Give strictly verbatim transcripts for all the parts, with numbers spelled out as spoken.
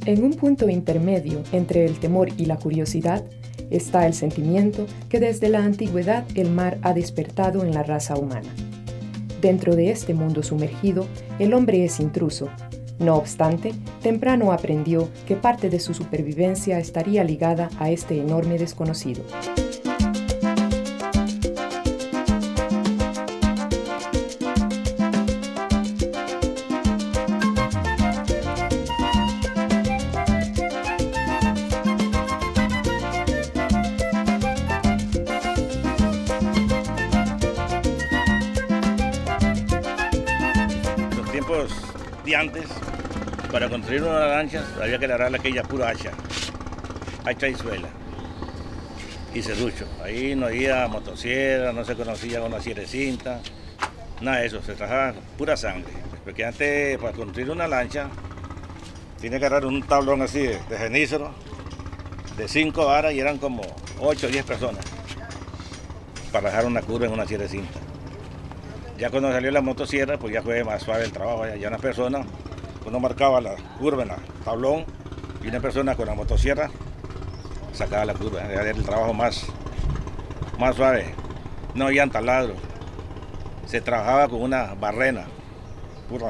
En un punto intermedio entre el temor y la curiosidad está el sentimiento que desde la antigüedad el mar ha despertado en la raza humana. Dentro de este mundo sumergido, el hombre es intruso. No obstante, temprano aprendió que parte de su supervivencia estaría ligada a este enorme desconocido. De antes, para construir una lancha había que agarrar aquella pura hacha, hacha y suela y serrucho. Ahí no había motosierra, no se conocía una cinta, nada de eso, se trabajaba pura sangre. Porque antes, para construir una lancha, tiene que agarrar un tablón así de, de cenícero, de cinco varas, y eran como ocho o diez personas para dejar una curva en una cinta. Ya cuando salió la motosierra, pues ya fue más suave el trabajo. Ya una persona, uno marcaba la curva en el tablón y una persona con la motosierra sacaba la curva. Era el trabajo más, más suave. No había taladro. Se trabajaba con una barrena pura.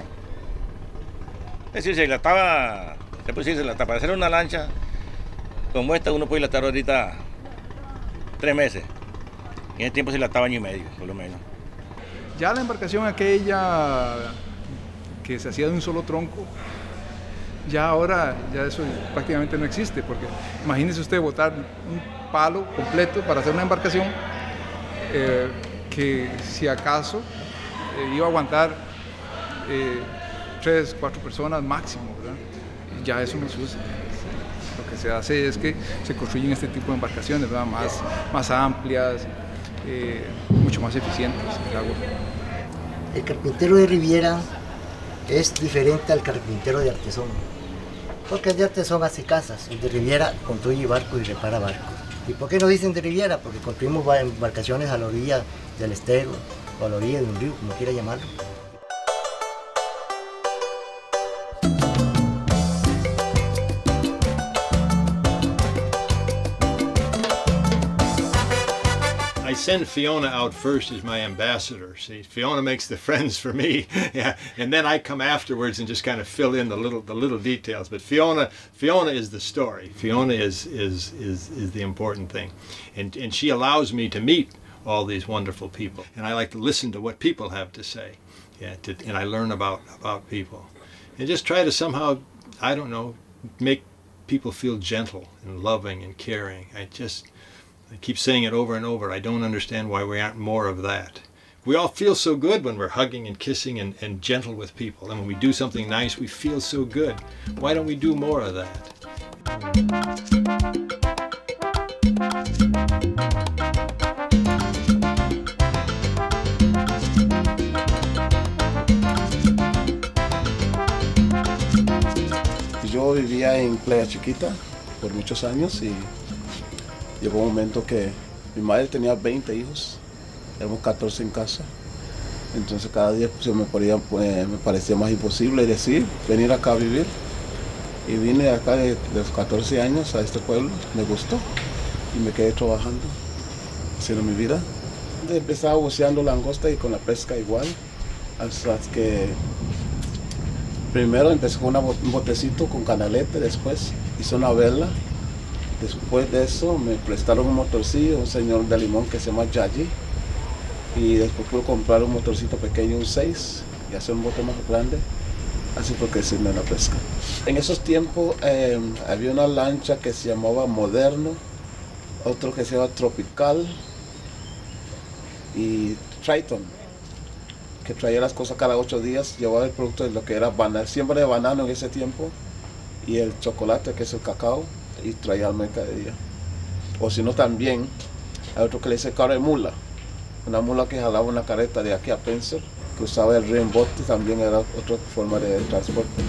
Es decir, se dilataba, se puede decir, se dilataba. Para hacer una lancha como esta, uno puede dilatar ahorita tres meses. En ese tiempo se dilataba año y medio, por lo menos. Ya la embarcación aquella que se hacía de un solo tronco, ya ahora ya eso prácticamente no existe, porque imagínese usted botar un palo completo para hacer una embarcación eh, que si acaso eh, iba a aguantar eh, tres, cuatro personas máximo, ¿verdad? Ya eso no se usa. Lo que se hace es que se construyen este tipo de embarcaciones, ¿verdad? Más, más amplias, Eh, mucho más eficientes en el agua. El carpintero de Riviera es diferente al carpintero de Artesón, porque el de Artesón hace casas, el de Riviera construye barcos y repara barcos. ¿Y por qué no dicen de Riviera? Porque construimos embarcaciones a la orilla del estero o a la orilla de un río, como quiera llamarlo. I send Fiona out first as my ambassador. See, Fiona makes the friends for me, yeah, and then I come afterwards and just kind of fill in the little the little details. But Fiona, Fiona is the story. Fiona is is is is the important thing, and and she allows me to meet all these wonderful people, and I like to listen to what people have to say, yeah, to, and I learn about about people, and just try to somehow, I don't know, make people feel gentle and loving and caring. I just. I keep saying it over and over. I don't understand why we aren't more of that. We all feel so good when we're hugging and kissing and, and gentle with people. And when we do something nice, we feel so good. Why don't we do more of that? Yo vivía en Playa Chiquita por muchos años y llegó un momento que mi madre tenía veinte hijos, éramos catorce en casa, entonces cada día pues, me, ponía, pues, me parecía más imposible decir, venir acá a vivir. Y vine acá de, de los catorce años a este pueblo, me gustó y me quedé trabajando, haciendo mi vida. Empezaba buceando langosta y con la pesca igual, hasta que primero empecé con una, un botecito con canalete, después hice una vela. Después de eso me prestaron un motorcillo, un señor de Limón que se llama Yayi, y después pude comprar un motorcito pequeño, un seis, y hacer un bote más grande, así fue creciendo en la pesca. En esos tiempos eh, había una lancha que se llamaba Moderno, otro que se llama Tropical y Triton, que traía las cosas cada ocho días, llevaba el producto de lo que era banana, siembra de banano en ese tiempo, y el chocolate, que es el cacao, y traía al mercadería. O si no, también hay otro que le dice cara de mula, una mula que jalaba una carreta de aquí a Penser, que usaba el rembote, también era otra forma de transporte.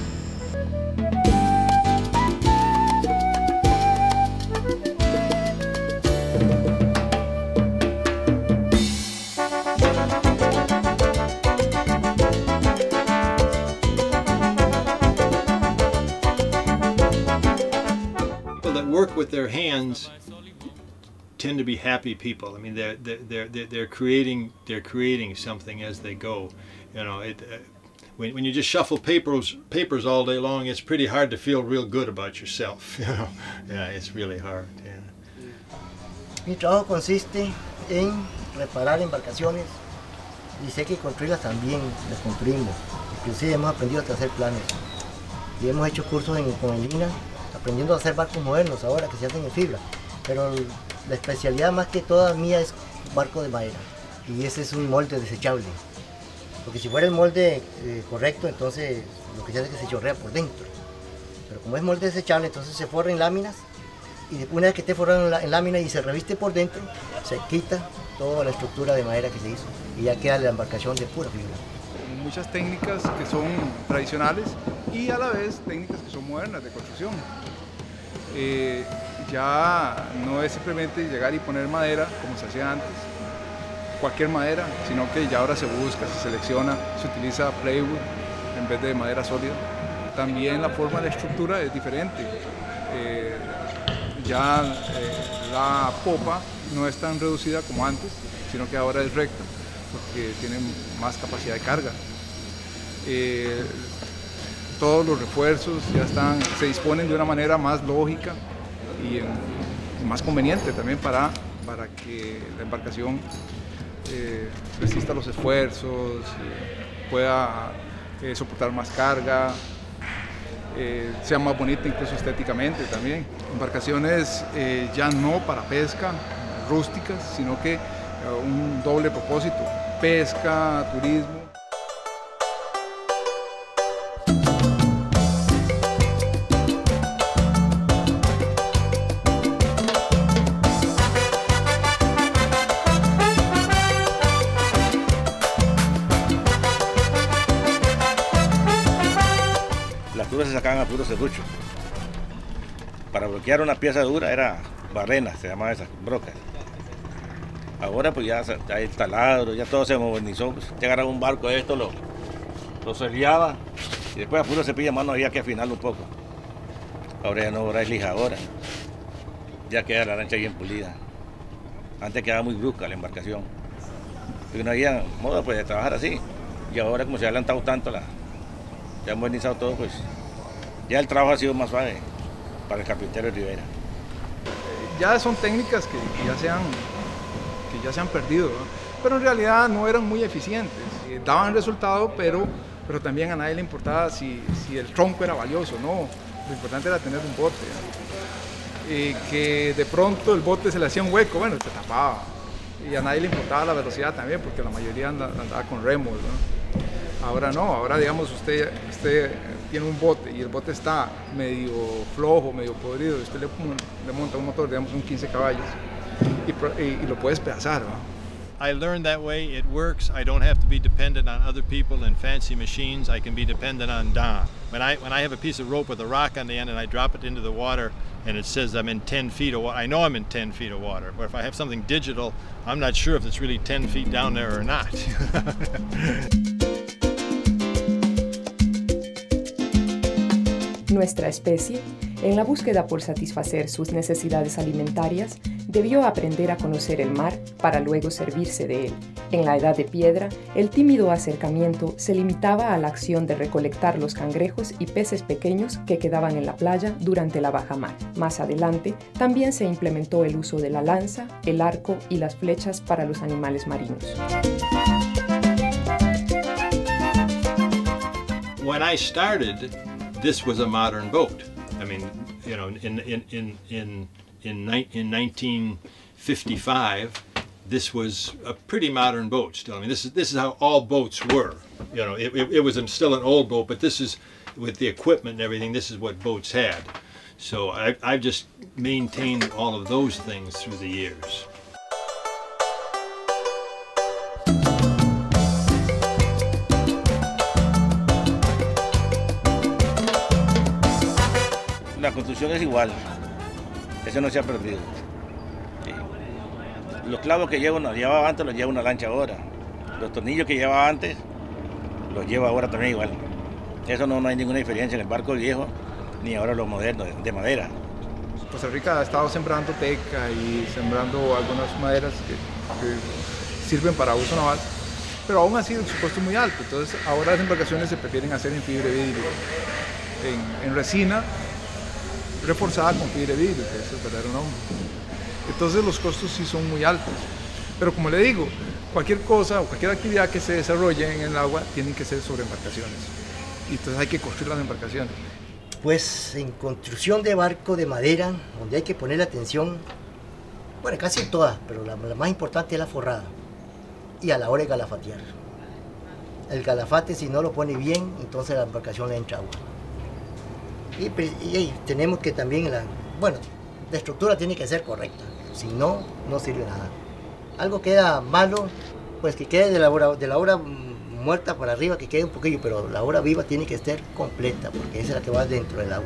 tend to be happy people. I mean, they're they're they're they're creating they're creating something as they go. You know, it, uh, when when you just shuffle papers papers all day long, it's pretty hard to feel real good about yourself. You know, yeah, it's really hard. Yeah. Mi trabajo consiste en reparar embarcaciones y sé que construirlas también las construimos. Inclusive hemos aprendido a hacer planes y hemos hecho cursos en, con el I N A, aprendiendo a hacer barcos modernos ahora que se hacen en fibra. Pero la especialidad más que toda mía es barco de madera y ese es un molde desechable. Porque si fuera el molde eh, correcto, entonces lo que se hace es que se chorrea por dentro. Pero como es molde desechable, entonces se forra en láminas y una vez que esté forrado en, la, en lámina y se reviste por dentro, se quita toda la estructura de madera que se hizo y ya queda la embarcación de pura fibra. Muchas técnicas que son tradicionales y a la vez técnicas que son modernas de construcción. Eh, ya no es simplemente llegar y poner madera como se hacía antes, cualquier madera, sino que ya ahora se busca, se selecciona, se utiliza plywood en vez de madera sólida. También la forma de la estructura es diferente. Eh, ya eh, la popa no es tan reducida como antes, sino que ahora es recta, porque tiene más capacidad de carga. Eh, todos los refuerzos ya están, se disponen de una manera más lógica y, en, y más conveniente también para, para que la embarcación eh, resista los esfuerzos, eh, pueda eh, soportar más carga, eh, sea más bonita incluso estéticamente también. Embarcaciones eh, ya no para pesca, rústicas, sino que uh, un doble propósito, pesca, turismo. Las duras se sacaban a puro serrucho. Para bloquear una pieza dura era barrena, se llamaban esas brocas. Ahora pues ya hay el taladro, ya todo se modernizó. Pues, te agarraba un barco de esto, lo, lo sellaba y después a puro cepillo de mano había que afinarlo un poco. Ahora ya no, ahora es lijadora. Ya queda la lancha bien pulida. Antes quedaba muy brusca la embarcación. Porque no había modo pues, de trabajar así. Y ahora como se ha adelantado tanto, la, se ha modernizado todo, pues ya el trabajo ha sido más suave para el carpintero de Rivera. Ya son técnicas que, que, ya, se han, que ya se han perdido, ¿no? Pero en realidad no eran muy eficientes. Eh, daban resultado, pero, pero también a nadie le importaba si, si el tronco era valioso, no. Lo importante era tener un bote. ¿no? Eh, que de pronto el bote se le hacía un hueco, bueno, se tapaba. Y a nadie le importaba la velocidad también, porque la mayoría andaba, andaba con remos, ¿no? Ahora no, ahora digamos usted, usted tiene un bote y el bote está medio flojo, medio podrido, y usted le, le monta un motor, digamos un quince caballos, y, y, y lo puede despedazar, ¿no? I learned that way, it works. I don't have to be dependent on other people and fancy machines. I can be dependent on Don. When I, when I have a piece of rope with a rock on the end and I drop it into the water and it says I'm in ten feet of water, I know I'm in ten feet of water. But if I have something digital, I'm not sure if it's really ten feet down there or not. Nuestra especie, en la búsqueda por satisfacer sus necesidades alimentarias, debió aprender a conocer el mar para luego servirse de él. En la Edad de Piedra, el tímido acercamiento se limitaba a la acción de recolectar los cangrejos y peces pequeños que quedaban en la playa durante la bajamar. Más adelante, también se implementó el uso de la lanza, el arco y las flechas para los animales marinos. When I started, this was a modern boat. I mean, you know, in in in in in, in nineteen fifty-five, this was a pretty modern boat still. I mean, this is this is how all boats were. You know, it, it, it was still an old boat, but this is with the equipment and everything. This is what boats had. So I I've just maintained all of those things through the years. La construcción es igual, eso no se ha perdido. Sí. Los clavos que lleva, llevaba antes los lleva una lancha ahora. Los tornillos que llevaba antes los lleva ahora también igual. Eso no, no hay ninguna diferencia en el barco viejo ni ahora los modernos de madera. Costa Rica ha estado sembrando teca y sembrando algunas maderas que, que sirven para uso naval, pero aún así su costo es muy alto. Entonces ahora las embarcaciones se prefieren hacer en fibra de vidrio, en, en resina reforzada con fibra de vidrio, que es el verdadero nombre. Entonces los costos sí son muy altos. Pero como le digo, cualquier cosa o cualquier actividad que se desarrolle en el agua tienen que ser sobre embarcaciones. Y entonces hay que construir las embarcaciones. Pues en construcción de barco de madera, donde hay que poner atención, bueno, casi en todas, pero la, la más importante es la forrada. Y a la hora de galafatear. El galafate, si no lo pone bien, entonces la embarcación le entra agua. Y, y, y tenemos que también, la, bueno, la estructura tiene que ser correcta. Si no, no sirve nada. Algo queda malo, pues que quede de la obra, de la obra muerta para arriba, que quede un poquillo, pero la obra viva tiene que estar completa, porque esa es la que va dentro del agua.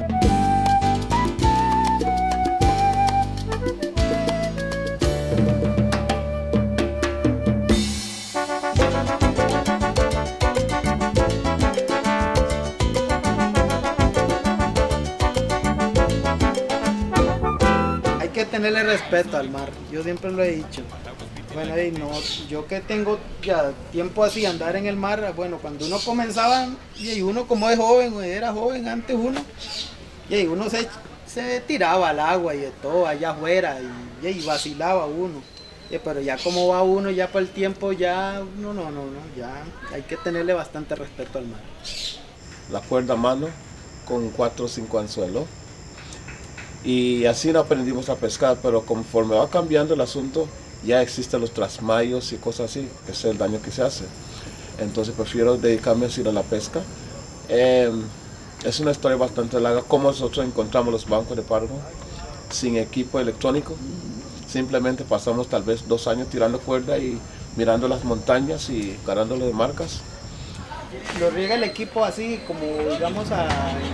Hay que tenerle respeto al mar, yo siempre lo he dicho. Bueno, y no, yo que tengo ya tiempo así, andar en el mar, bueno, cuando uno comenzaba, y uno como es joven, era joven antes uno, y uno se, se tiraba al agua y de todo allá afuera, y, y vacilaba uno. Y, pero ya como va uno, ya por el tiempo, ya, no, no, no, no, ya hay que tenerle bastante respeto al mar. La cuerda a mano con cuatro o cinco anzuelos. Y así no aprendimos a pescar, pero conforme va cambiando el asunto, ya existen los trasmayos y cosas así, que es el daño que se hace. Entonces prefiero dedicarme así a la pesca. Eh, es una historia bastante larga, cómo nosotros encontramos los bancos de pargo sin equipo electrónico. Simplemente pasamos tal vez dos años tirando cuerda y mirando las montañas y ganándole de marcas. Lo riega el equipo así, como digamos a...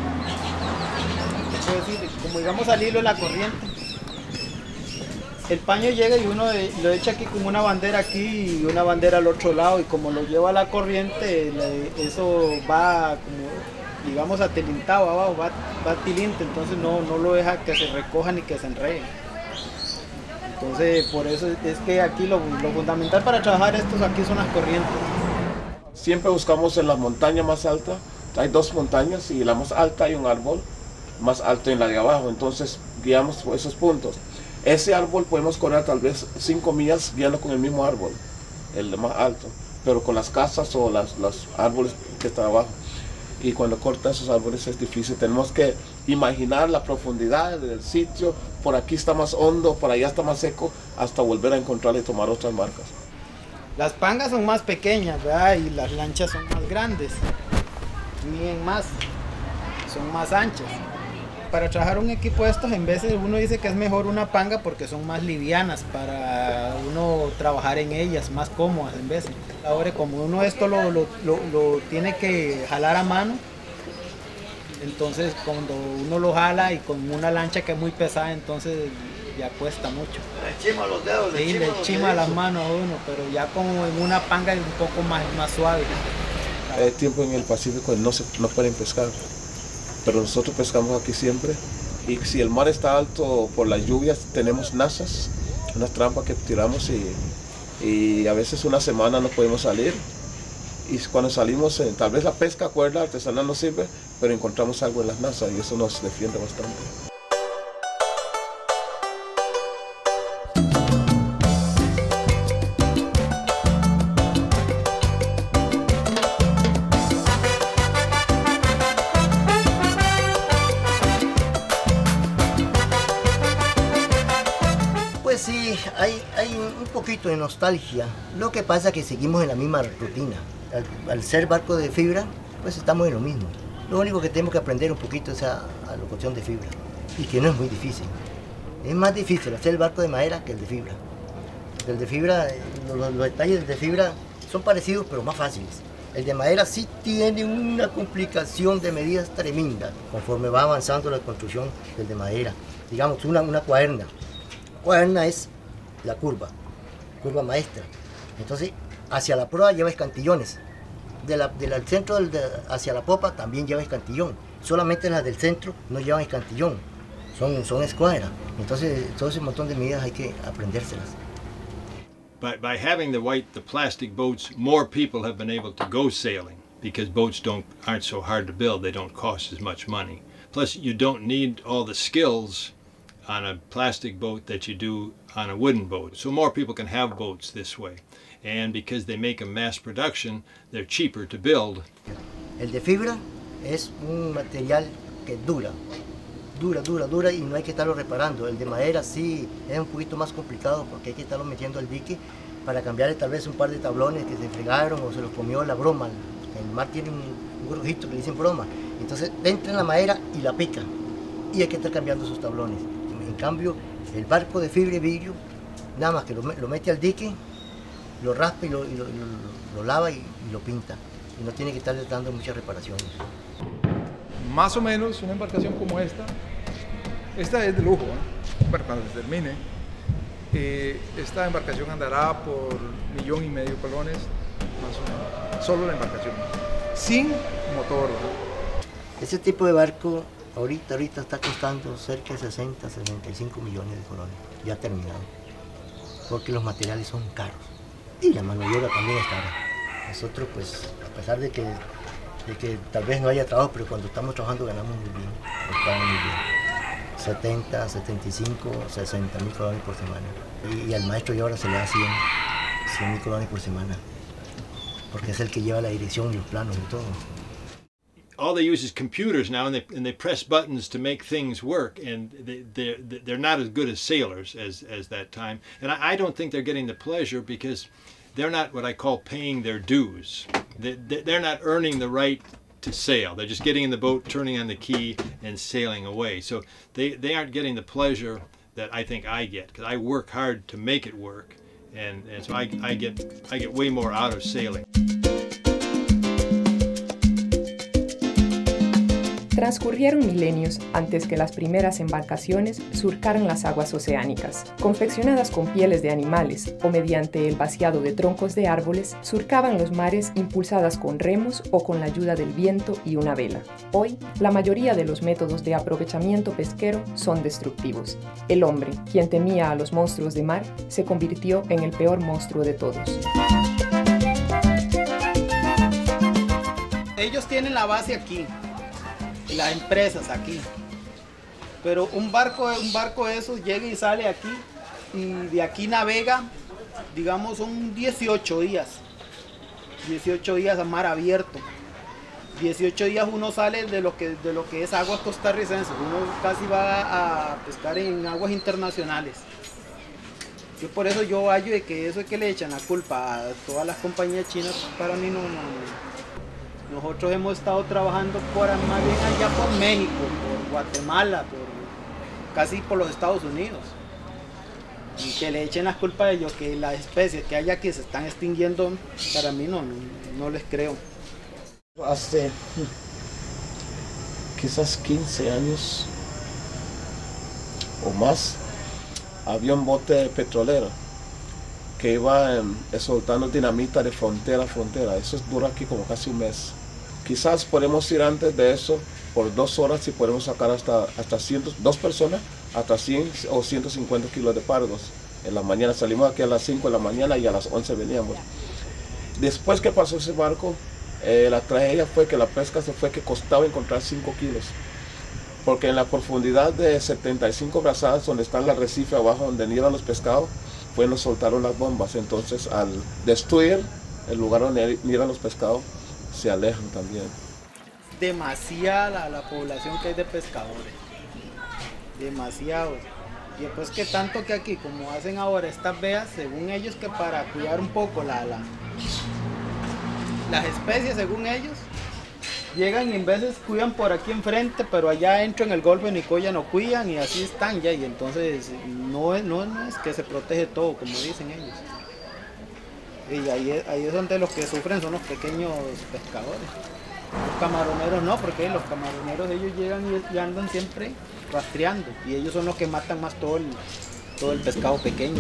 ¿qué puedo decir? Como digamos al hilo de la corriente. El paño llega y uno lo echa aquí con una bandera aquí y una bandera al otro lado, y como lo lleva a la corriente, eso va como, digamos, atilintado abajo, va, va tilinte, entonces no, no lo deja que se recoja ni que se enrede. Entonces por eso es que aquí lo, lo fundamental para trabajar estos aquí son las corrientes. Siempre buscamos en la montaña más alta, hay dos montañas y la más alta hay un árbol más alto en la de abajo, entonces guiamos por esos puntos. Ese árbol podemos correr tal vez cinco millas guiando con el mismo árbol, el más alto, pero con las casas o las, los árboles que están abajo. Y cuando cortan esos árboles es difícil, tenemos que imaginar la profundidad del sitio, por aquí está más hondo, por allá está más seco, hasta volver a encontrarle y tomar otras marcas. Las pangas son más pequeñas, ¿verdad? Y las lanchas son más grandes, miden más, son más anchas. Para trabajar un equipo de estos, en vez de uno dice que es mejor una panga porque son más livianas para uno trabajar en ellas, más cómodas en vez. Ahora como uno esto lo, lo, lo, lo tiene que jalar a mano, entonces cuando uno lo jala y con una lancha que es muy pesada, entonces ya cuesta mucho. Le chima los dedos, sí, le chima las manos a uno, pero ya como en una panga es un poco más, más suave. Hay tiempo en el Pacífico no se no pueden pescar, pero nosotros pescamos aquí siempre. Y si el mar está alto por las lluvias, tenemos nazas, unas trampas que tiramos y, y a veces una semana no podemos salir. Y cuando salimos, eh, tal vez la pesca, cuerda artesanal no sirve, pero encontramos algo en las nazas y eso nos defiende bastante. Pues sí, hay, hay un poquito de nostalgia. Lo que pasa es que seguimos en la misma rutina. Al, al ser barco de fibra, pues estamos en lo mismo. Lo único que tenemos que aprender un poquito es a, a la cuestión de fibra. Y que no es muy difícil. Es más difícil hacer el barco de madera que el de fibra. El de fibra, los, los detalles del de fibra son parecidos pero más fáciles. El de madera sí tiene una complicación de medidas tremenda conforme va avanzando la construcción del de madera. Digamos, una, una cuaderna. Cuaderna es la curva, curva maestra. Entonces, hacia la proa lleva escantillones. De la, del centro del, de, hacia la popa también lleva escantillón. Solamente las del centro no llevan escantillón. son, son escuadra. Entonces, todo ese montón de medidas hay que aprendérselas. By, by having the white, the plastic boats, more people have been able to go sailing because boats don't aren't so hard to build. They don't cost as much money. Plus, you don't need all the skills on a plastic boat that you do on a wooden boat. So more people can have boats this way. And because they make a mass production, they're cheaper to build. El de fibra es un material que dura, dura, dura, dura y no hay que estarlo reparando. El de madera sí es un poquito más complicado porque hay que estarlo metiendo al dique para cambiarle tal vez un par de tablones que se fregaron o se los comió la broma. El mar tiene un, un grujito que le dicen broma. Entonces entra en la madera y la pica y hay que estar cambiando sus tablones. En cambio, el barco de fibra y vidrio, nada más que lo, lo mete al dique, lo raspa y lo, y lo, y lo, lo lava y, y lo pinta. Y no tiene que estarle dando muchas reparaciones. Más o menos una embarcación como esta, esta es de lujo, ¿eh? Bueno, cuando se termine, eh, esta embarcación andará por millón y medio colones, más o menos, solo la embarcación, sin motor, ¿no? Ese tipo de barco ahorita, ahorita está costando cerca de sesenta, sesenta y cinco millones de colones, ya terminado, porque los materiales son caros y la mano de obra también es cara. Nosotros, pues, a pesar de que, de que tal vez no haya trabajo, pero cuando estamos trabajando ganamos muy bien, estamos muy bien. setenta, setenta y cinco, sesenta mil colones por semana. Y, y al maestro de obra se le da cien mil colones por semana, porque es el que lleva la dirección y los planos y todo. All they use is computers now, and they and they press buttons to make things work, and they they're they're not as good as sailors as as that time. And I, I don't think they're getting the pleasure because they're not what I call paying their dues. They, they're not earning the right to sail. They're just getting in the boat, turning on the key, and sailing away. So they they aren't getting the pleasure that I think I get, because I work hard to make it work, and and so I I get I get way more out of sailing. Transcurrieron milenios antes que las primeras embarcaciones surcaran las aguas oceánicas. Confeccionadas con pieles de animales o mediante el vaciado de troncos de árboles, surcaban los mares impulsadas con remos o con la ayuda del viento y una vela. Hoy, la mayoría de los métodos de aprovechamiento pesquero son destructivos. El hombre, quien temía a los monstruos de mar, se convirtió en el peor monstruo de todos. Ellos tienen la base aquí. Las empresas aquí, pero un barco, un barco de esos llega y sale aquí y de aquí navega, digamos son dieciocho días, dieciocho días a mar abierto, dieciocho días uno sale de lo que, de lo que es aguas costarricenses, uno casi va a pescar en aguas internacionales. Yo por eso yo hallo de que eso es que le echan la culpa a todas las compañías chinas, para mí no, no. Nosotros hemos estado trabajando por, más bien allá por México, por Guatemala, por, casi por los Estados Unidos. Y que le echen las culpas a ellos, que las especies que hay aquí se están extinguiendo, para mí no, no, no les creo. Hace quizás quince años o más, había un bote petrolero que iba eh, soltando dinamita de frontera a frontera. Eso dura aquí como casi un mes. Quizás podemos ir antes de eso por dos horas y podemos sacar hasta, hasta cientos, dos personas, hasta cien o ciento cincuenta kilos de pargos. En la mañana salimos aquí a las cinco de la mañana y a las once veníamos. Después que pasó ese barco, eh, la tragedia fue que la pesca se fue que costaba encontrar cinco kilos. Porque en la profundidad de setenta y cinco brazadas, donde está el arrecife abajo, donde nidan los pescados, pues nos soltaron las bombas. Entonces, al destruir el lugar donde nidan los pescados, se alejan también. Demasiada la, la población que hay de pescadores, demasiado. Y después que tanto que aquí, como hacen ahora estas veas, según ellos que para cuidar un poco la, la, las especies, según ellos, llegan y en veces cuidan por aquí enfrente, pero allá adentro en el Golfo de Nicoya no cuidan y así están ya, y entonces no es, no, no es que se protege todo, como dicen ellos. Y ahí, ahí es donde los que sufren son los pequeños pescadores. Los camaroneros no, porque los camaroneros ellos llegan y, y andan siempre rastreando, y ellos son los que matan más todo el, todo el pescado pequeño.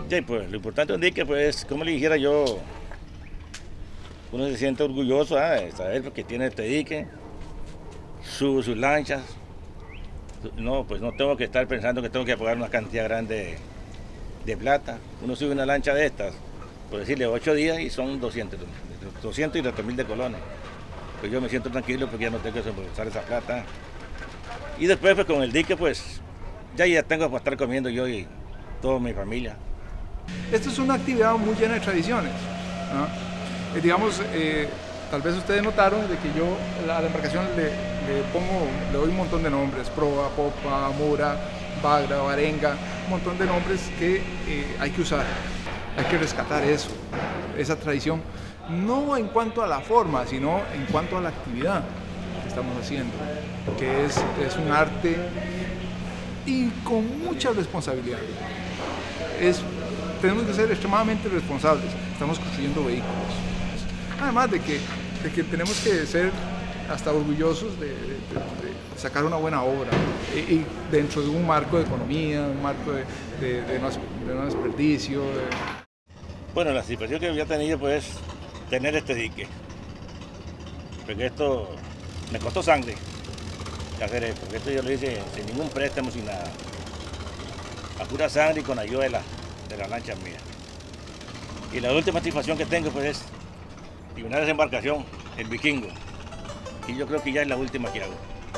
Sí, pues lo importante de un dique, pues, como le dijera yo, uno se siente orgulloso ¿eh? de saber que tiene este dique, subo sus lanchas. No, pues no tengo que estar pensando que tengo que pagar una cantidad grande de, de plata. Uno sube una lancha de estas, por decirle, ocho días y son doscientos, doscientos y tres mil de colones. Pues yo me siento tranquilo porque ya no tengo que desembolsar esa plata. Y después, pues con el dique, pues ya, ya tengo para estar comiendo yo y toda mi familia. Esto es una actividad muy llena de tradiciones, ¿no? Eh, digamos, eh, tal vez ustedes notaron de que yo a la embarcación le, le pongo, le doy un montón de nombres: proa, popa, mora, bagra, barenga, un montón de nombres que eh, hay que usar, hay que rescatar eso, esa tradición, no en cuanto a la forma, sino en cuanto a la actividad que estamos haciendo, que es, es un arte y con mucha responsabilidad. Es, tenemos que ser extremadamente responsables, estamos construyendo vehículos. Además de que, de que tenemos que ser hasta orgullosos de, de, de sacar una buena obra y, y dentro de un marco de economía, un marco de, de, de, no, de no desperdicio. De... Bueno, la situación que había tenido pues es tener este dique, porque esto me costó sangre hacer esto, porque esto yo lo hice sin ningún préstamo, sin nada, a pura sangre y con ayuda de la, de la lancha mía. Y la última satisfacción que tengo pues es terminar esa embarcación, el Vikingo, y yo creo que ya es la última que hago.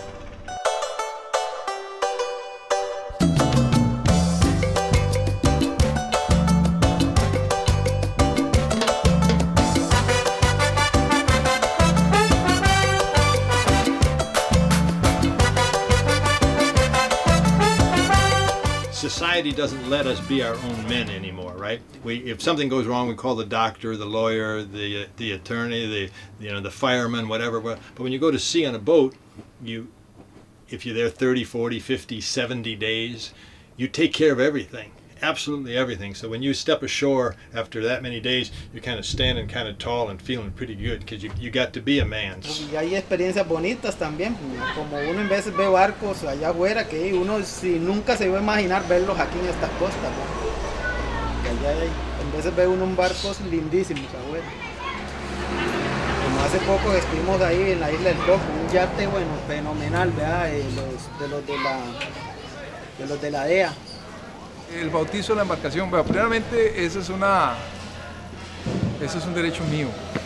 Society doesn't let us be our own men anymore, right? We, if something goes wrong, we call the doctor, the lawyer, the the attorney, the you know the fireman, whatever. But when you go to sea on a boat, you, if you're there thirty, forty, fifty, seventy days, you take care of everything, absolutely everything. So when you step ashore after that many days, you're kind of standing kind of tall and feeling pretty good because you, you got to be a man. Y hay experiencias bonitas también, como uno en veces ve barcos allá afuera que uno si nunca se iba a imaginar verlos aquí en estas costas, ¿no? Que allá hay, en veces ve uno un barcos lindísimos afuera. Como hace poco estuvimos ahí en la isla del Coco, un yate bueno, fenomenal, ¿verdad? De los de los de la de los de la D E A. El bautizo de la embarcación, bueno, primeramente eso es una, eso es un derecho mío.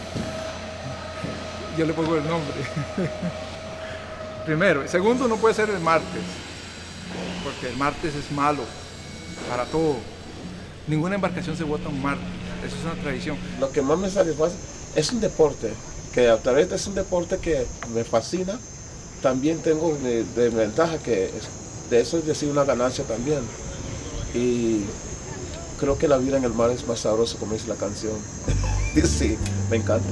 Yo le pongo el nombre. Primero. Segundo, no puede ser el martes, porque el martes es malo para todo. Ninguna embarcación se bota un martes, eso es una tradición. Lo que más me satisface es un deporte, que a través de ese deporte que me fascina, también tengo de, de ventaja que de eso es decir una ganancia también. Y creo que la vida en el mar es más sabrosa, como dice la canción. Sí, me encanta.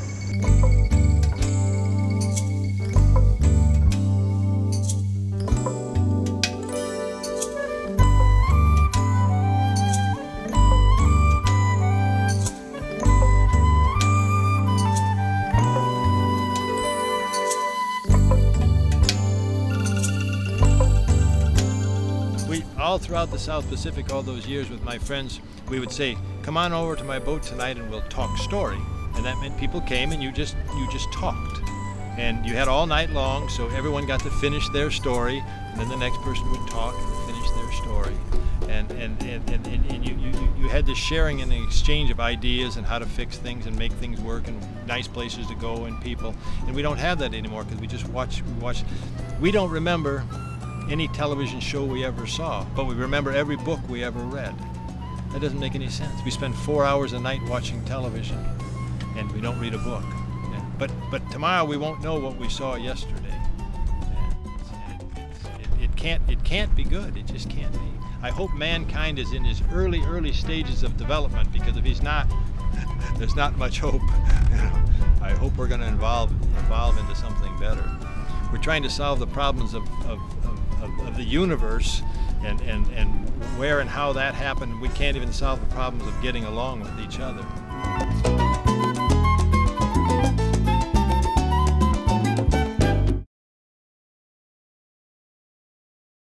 All throughout the South Pacific, all those years with my friends, we would say, "Come on over to my boat tonight, and we'll talk story." And that meant people came and you just you just talked, and you had all night long, so everyone got to finish their story, and then the next person would talk and finish their story, and and and and, and, and you, you you had this sharing and the exchange of ideas and how to fix things and make things work and nice places to go and people, and we don't have that anymore because we just watch we watch. We don't remember any television show we ever saw, but we remember every book we ever read. That doesn't make any sense. We spend four hours a night watching television, and we don't read a book. Yeah. But but tomorrow we won't know what we saw yesterday. Yeah. It, it can't it can't be good. It just can't be. I hope mankind is in his early early stages of development, because if he's not, there's not much hope. I hope we're going to evolve evolve into something better. We're trying to solve the problems of, of, of, of the universe, and, and, and where and how that happened. We can't even solve the problems of getting along with each other.